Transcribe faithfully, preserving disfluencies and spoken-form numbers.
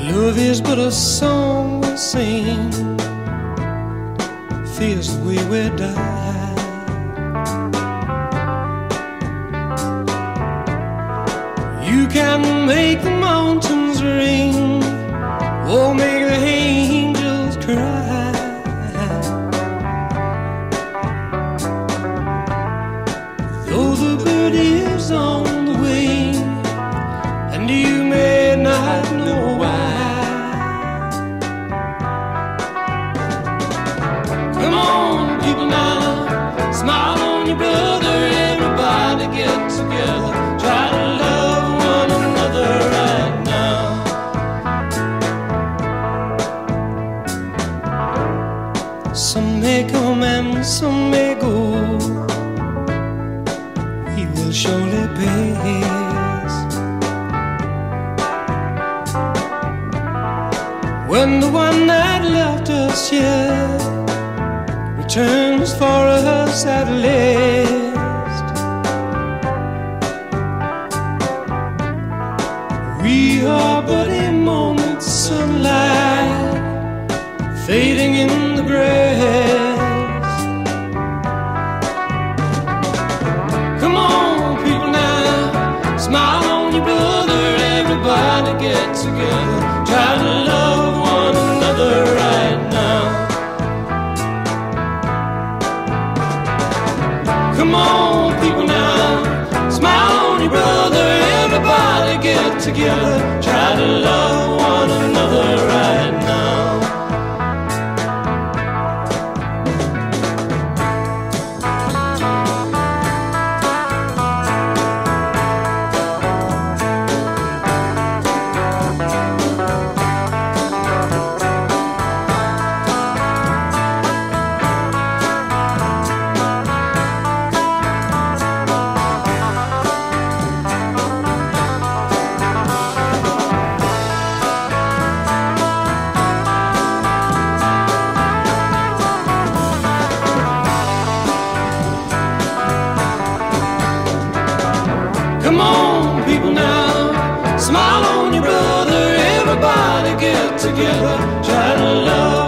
Love is but a song we sing, feels the way we die. You can make the mountains ring, or make the angels cry. Though the bird is on the wing, and you may not know why. Come on, people now, smile on your brother. Everybody get together, try to love one another right now. Some may come and some may go, we will surely pass. When the one that left us here returns for us at last, we are but a moment's sunlight fading in the grass. Come on, people now, smile on your brother. Everybody get together, try to love one another right now. Come on, people now, smile on your brother. Everybody get together, try to love one another right now. Come on, people now, smile on your brother. Everybody get together, try to love